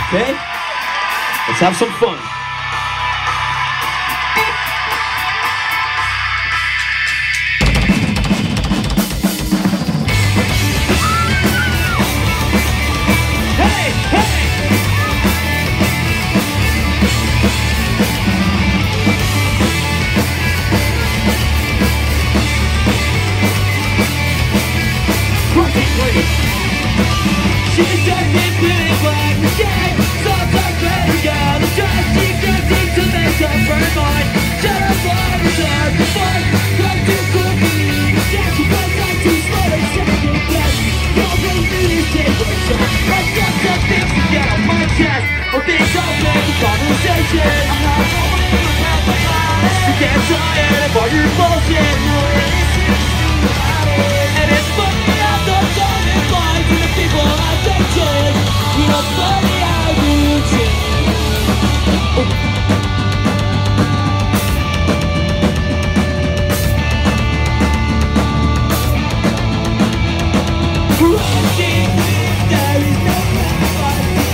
Okay? Let's have some fun. Hey, hey! She's dark and black again. Sometimes better girl is just secreting to make up her mind. Shut up, love is hard to find. Come too quickly, sacrifice not too slow and second best. Don't bring me this situation. I've got some things to get off my chest. Or things I'll make a conversation. I'm not holding my breath like mine. You get tired of all your bullshit. And it's funny how the time it flies and the people have to change. You know, funny how you change. Rushing, there is no remedy.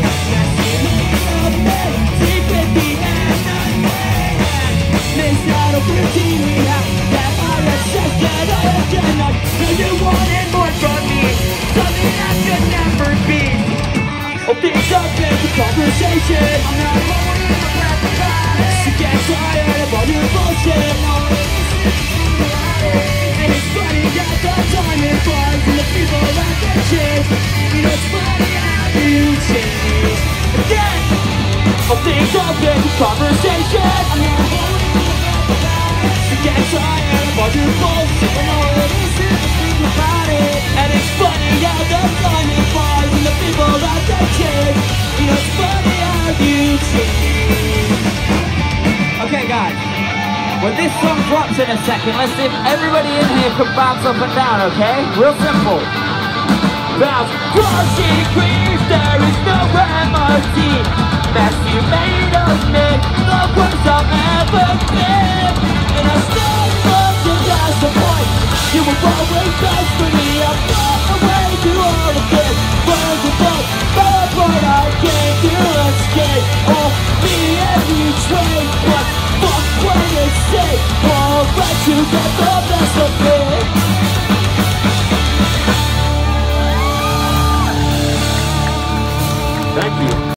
Secret behind nothing. Missed out of routine we have. That I obsessed that I cannot. Now you wanted more from me. Something I could never be. Oh, things I've been the conversation. I'm not holding my breath about it. You get tired of all your bullshit. And it's funny how the time it flies and the people that can change. You know, it's funny how you change. Again, oh, things I've been the conversation. I'm not holding my breath about it. You get tired of all your bullshit. And it's funny how the time it flies and the people that can change. You know, it's funny how you change. Okay guys, when this song drops in a second, let's see if everybody in here can bounce up and down, okay? Real simple. Bounce, crushing creeps, there is no remedy. Mess you made of me, the worst I've ever been. And I still love you, that's the point. You were always best for me. I'm far away through all of this. Words above, far apart, I can't do escape. Oh, me and you trade, but fuck what they say. I'll let you get the best of me. Thank you.